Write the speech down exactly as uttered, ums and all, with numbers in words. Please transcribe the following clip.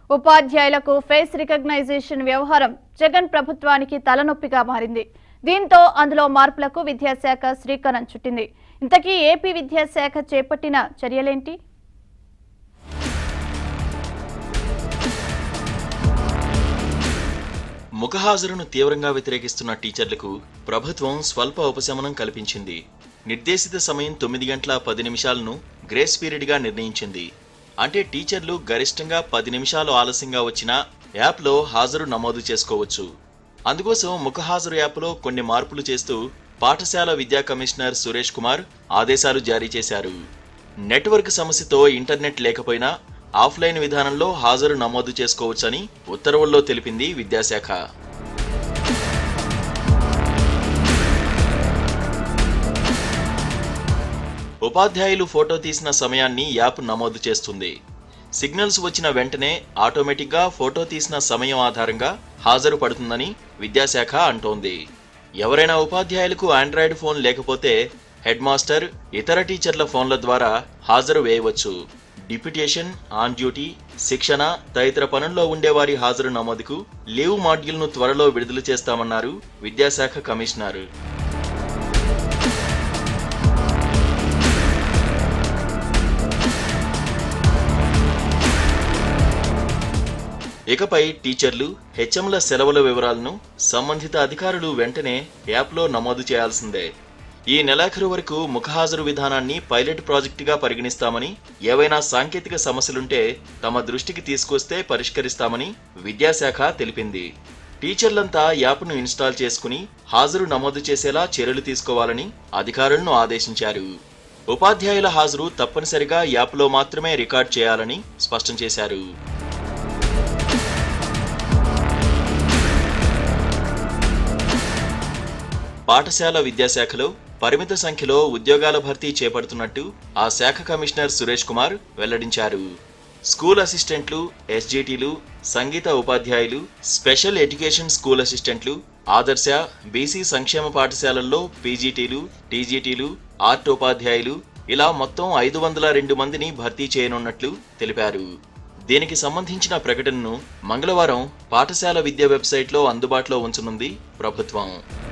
ఉపాధ్యాయులకు face recognition వ్యవహారం జగన్ ప్రభుత్వానికి తలనొప్పిగా మారింది. దీంతో అందులో మార్పులకు విద్యాశాఖ శ్రీకారం చుట్టింది. ఇంతకీ ఏపీ విద్యాశాఖ చేపట్టిన చర్యలేంటి? ముఖహాజరును తీవ్రంగా వ్యతిరేకిస్తున్న టీచర్లకు ప్రభుత్వం స్వల్ప ఉపశమనం కల్పించింది. నిర్దేశిత సమయం తొమ్మిది గంటల పది నిమిషాలను గ్రేస్ పీరియడ్గా నిర్ణయించింది. అంటే టీచర్లు గరిష్టంగా పది నిమిషాలు ఆలస్యంగా వచ్చినా యాప్లో హాజరు నమోదు చేసుకోవచ్చు. అందుకోసం ముఖహాజరు యాప్లో కొన్ని మార్పులు చేస్తూ పాఠశాల విద్యా కమిషనర్ సురేష్ కుమార్ ఆదేశాలు జారీ చేశారు. నెట్వర్క్ సమస్యతో ఇంటర్నెట్ లేకపోయినా ఆఫ్లైన్ విధానంలో హాజరు నమోదు చేసుకోవచ్చని ఉత్తర్వుల్లో తెలిపింది విద్యాశాఖ. ఉపాధ్యాయులు ఫోటో తీసిన సమయాన్ని యాప్ నమోదు చేస్తుంది. సిగ్నల్స్ వచ్చిన వెంటనే ఆటోమేటిక్గా ఫోటో తీసిన సమయం ఆధారంగా హాజరు పడుతుందని విద్యాశాఖ అంటోంది. ఎవరైనా ఉపాధ్యాయులకు ఆండ్రాయిడ్ ఫోన్ లేకపోతే హెడ్ మాస్టర్, ఇతర టీచర్ల ఫోన్ల ద్వారా హాజరు వేయవచ్చు. డిప్యుటేషన్, ఆన్ డ్యూటీ, శిక్షణ తదితర పనుల్లో ఉండేవారి హాజరు నమోదుకు లీవ్ మాడ్యూల్ను త్వరలో విడుదల చేస్తామన్నారు విద్యాశాఖ కమిషనర్. ఇకపై టీచర్లు, హెచ్ఎంల సెలవుల వివరాలను సంబంధిత అధికారులు వెంటనే యాప్లో నమోదు చేయాల్సిందే. ఈ నెలాఖరు వరకు ముఖహాజరు విధానాన్ని పైలట్ ప్రాజెక్టుగా పరిగణిస్తామని, ఏవైనా సాంకేతిక సమస్యలుంటే తమ దృష్టికి తీసుకొస్తే పరిష్కరిస్తామని విద్యాశాఖ తెలిపింది. టీచర్లంతా యాప్ను ఇన్స్టాల్ చేసుకుని హాజరు నమోదు చేసేలా చర్యలు తీసుకోవాలని అధికారులను ఆదేశించారు. ఉపాధ్యాయుల హాజరు తప్పనిసరిగా యాప్లో మాత్రమే రికార్డ్ చేయాలని స్పష్టం చేశారు. పాఠశాల విద్యాశాఖలో పరిమిత సంఖ్యలో ఉద్యోగాల భర్తీ చేపడుతున్నట్టు ఆ శాఖ కమిషనర్ సురేష్ కుమార్ వెల్లడించారు. స్కూల్ అసిస్టెంట్లు, ఎస్జిటీలు, సంగీత ఉపాధ్యాయులు, స్పెషల్ ఎడ్యుకేషన్ స్కూల్ అసిస్టెంట్లు, ఆదర్శ, బీసీ సంక్షేమ పాఠశాలల్లో పీజీటీలు, టీజీటీలు, ఆర్ట్ ఉపాధ్యాయులు ఇలా మొత్తం ఐదు వందల రెండు మందిని భర్తీ చేయనున్నట్లు తెలిపారు. దీనికి సంబంధించిన ప్రకటనను మంగళవారం పాఠశాల విద్యా వెబ్సైట్లో అందుబాటులో ఉంచనుంది ప్రభుత్వం.